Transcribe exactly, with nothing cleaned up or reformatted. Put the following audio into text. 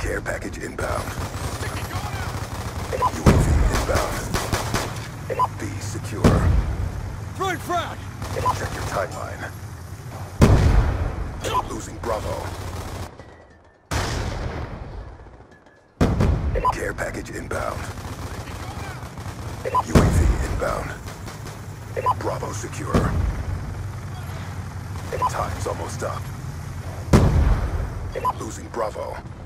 Care package inbound. U A V inbound. B secure. Throwing frag! Check your timeline. Losing Bravo. Care package inbound. U A V inbound. Bravo secure. Time's almost up. Losing Bravo.